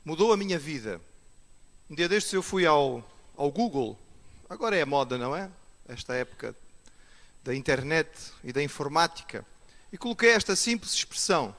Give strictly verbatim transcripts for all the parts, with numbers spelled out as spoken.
mudou a minha vida. Um dia destes eu fui ao, ao Google, agora é a moda, não é? Esta época da internet e da informática, e coloquei esta simples expressão.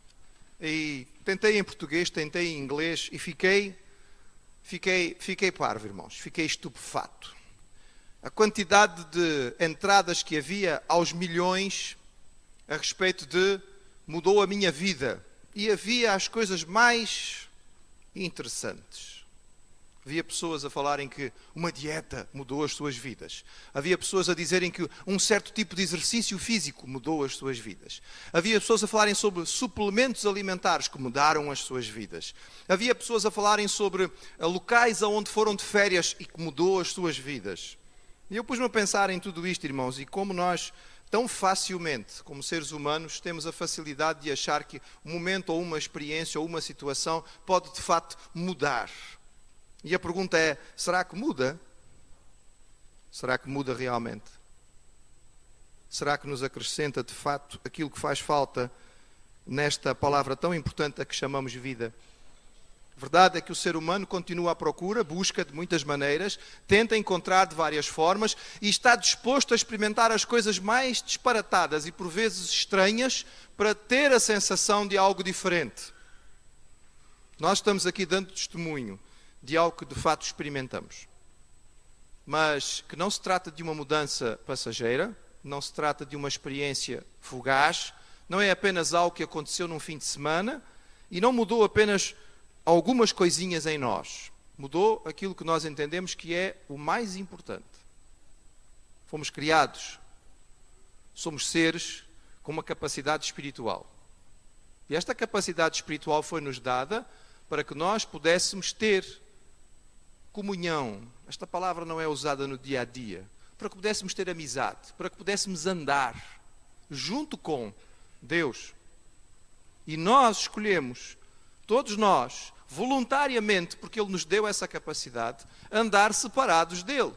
E tentei em português, tentei em inglês e fiquei, fiquei, fiquei parvo, irmãos, fiquei estupefato. A quantidade de entradas que havia aos milhões a respeito de mudou a minha vida. E havia as coisas mais interessantes. Havia pessoas a falarem que uma dieta mudou as suas vidas. Havia pessoas a dizerem que um certo tipo de exercício físico mudou as suas vidas. Havia pessoas a falarem sobre suplementos alimentares que mudaram as suas vidas. Havia pessoas a falarem sobre locais aonde foram de férias e que mudou as suas vidas. E eu pus-me a pensar em tudo isto, irmãos, e como nós, tão facilmente, como seres humanos, temos a facilidade de achar que um momento ou uma experiência ou uma situação pode, de facto, mudar. E a pergunta é, será que muda? Será que muda realmente? Será que nos acrescenta, de facto, aquilo que faz falta nesta palavra tão importante a que chamamos vida? A verdade é que o ser humano continua à procura, busca de muitas maneiras, tenta encontrar de várias formas e está disposto a experimentar as coisas mais disparatadas e por vezes estranhas para ter a sensação de algo diferente. Nós estamos aqui dando testemunho de algo que de fato experimentamos. Mas que não se trata de uma mudança passageira, não se trata de uma experiência fugaz, não é apenas algo que aconteceu num fim de semana e não mudou apenas algumas coisinhas em nós. Mudou aquilo que nós entendemos que é o mais importante. Fomos criados, somos seres com uma capacidade espiritual. E esta capacidade espiritual foi-nos dada para que nós pudéssemos ter comunhão, esta palavra não é usada no dia a dia, para que pudéssemos ter amizade, para que pudéssemos andar junto com Deus. E nós escolhemos, todos nós, voluntariamente, porque Ele nos deu essa capacidade, andar separados dEle.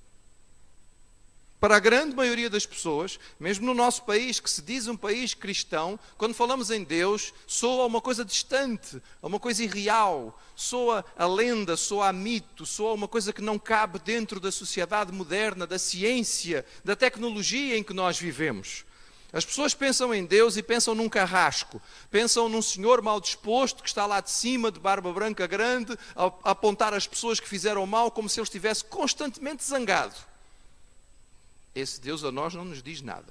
Para a grande maioria das pessoas, mesmo no nosso país, que se diz um país cristão, quando falamos em Deus, soa uma coisa distante, uma coisa irreal, soa a lenda, soa a mito, soa uma coisa que não cabe dentro da sociedade moderna, da ciência, da tecnologia em que nós vivemos. As pessoas pensam em Deus e pensam num carrasco, pensam num senhor mal disposto que está lá de cima, de barba branca grande, a apontar as pessoas que fizeram mal como se ele estivesse constantemente zangado. Esse Deus a nós não nos diz nada.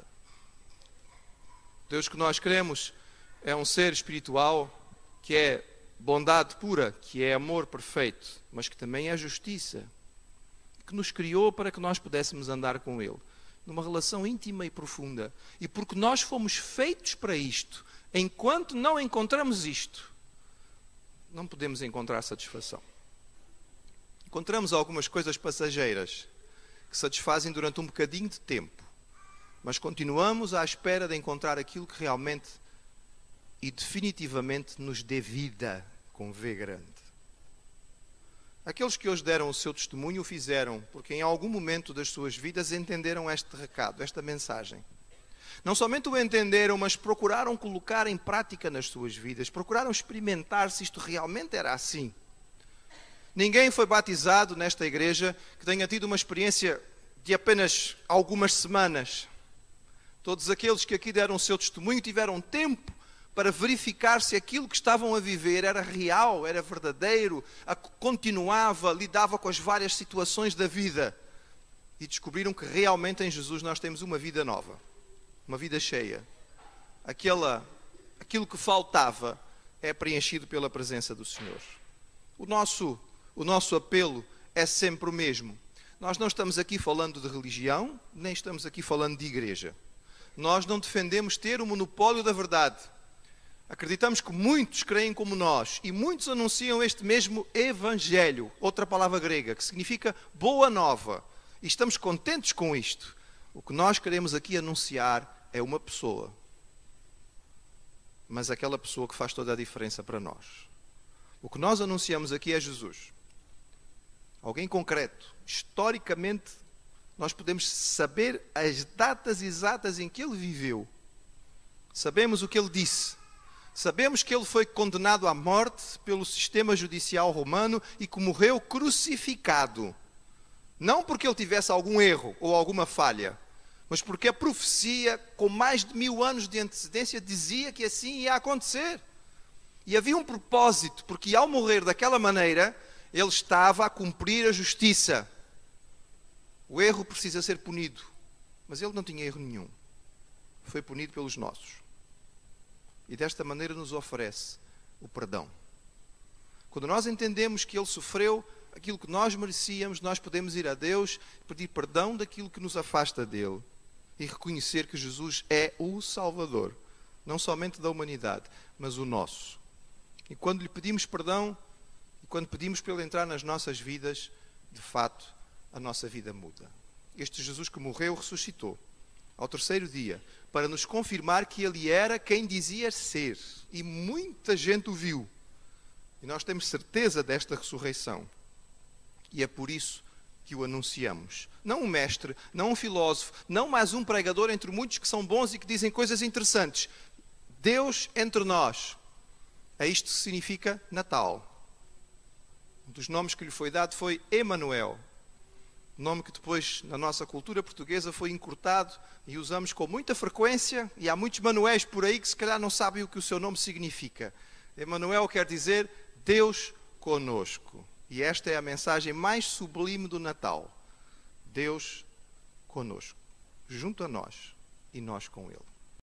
O Deus que nós queremos é um ser espiritual que é bondade pura, que é amor perfeito, mas que também é justiça, que nos criou para que nós pudéssemos andar com Ele, numa relação íntima e profunda. E porque nós fomos feitos para isto, enquanto não encontramos isto, não podemos encontrar satisfação. Encontramos algumas coisas passageiras, que satisfazem durante um bocadinho de tempo, mas continuamos à espera de encontrar aquilo que realmente e definitivamente nos dê vida, com V grande. Aqueles que hoje deram o seu testemunho o fizeram porque em algum momento das suas vidas entenderam este recado, esta mensagem. Não somente o entenderam, mas procuraram colocar em prática nas suas vidas, procuraram experimentar se isto realmente era assim. Ninguém foi batizado nesta igreja que tenha tido uma experiência de apenas algumas semanas. Todos aqueles que aqui deram o seu testemunho tiveram tempo para verificar se aquilo que estavam a viver era real, era verdadeiro, continuava, lidava com as várias situações da vida. E descobriram que realmente em Jesus nós temos uma vida nova, uma vida cheia. Aquela, aquilo que faltava é preenchido pela presença do Senhor. O nosso O nosso apelo é sempre o mesmo. Nós não estamos aqui falando de religião, nem estamos aqui falando de igreja. Nós não defendemos ter o monopólio da verdade. Acreditamos que muitos creem como nós e muitos anunciam este mesmo evangelho, outra palavra grega, que significa boa nova. E estamos contentes com isto. O que nós queremos aqui anunciar é uma pessoa. Mas aquela pessoa que faz toda a diferença para nós. O que nós anunciamos aqui é Jesus. Alguém concreto. Historicamente, nós podemos saber as datas exatas em que ele viveu. Sabemos o que ele disse. Sabemos que ele foi condenado à morte pelo sistema judicial romano e que morreu crucificado. Não porque ele tivesse algum erro ou alguma falha, mas porque a profecia, com mais de mil anos de antecedência, dizia que assim ia acontecer. E havia um propósito, porque ao morrer daquela maneira, ele estava a cumprir a justiça. O erro precisa ser punido, mas ele não tinha erro nenhum. Foi punido pelos nossos. E desta maneira nos oferece o perdão. Quando nós entendemos que ele sofreu aquilo que nós merecíamos, nós podemos ir a Deus e pedir perdão daquilo que nos afasta dele e reconhecer que Jesus é o Salvador, não somente da humanidade, mas o nosso. E quando lhe pedimos perdão, e quando pedimos para ele entrar nas nossas vidas, de fato, a nossa vida muda. Este Jesus que morreu, ressuscitou ao terceiro dia, para nos confirmar que ele era quem dizia ser. E muita gente o viu. E nós temos certeza desta ressurreição. E é por isso que o anunciamos. Não um mestre, não um filósofo, não mais um pregador entre muitos que são bons e que dizem coisas interessantes. Deus entre nós. É isto que significa Natal. Um dos nomes que lhe foi dado foi Emanuel. Nome que depois, na nossa cultura portuguesa, foi encurtado e usamos com muita frequência, e há muitos Manuéis por aí que se calhar não sabem o que o seu nome significa. Emanuel quer dizer Deus conosco. E esta é a mensagem mais sublime do Natal. Deus conosco, junto a nós e nós com Ele.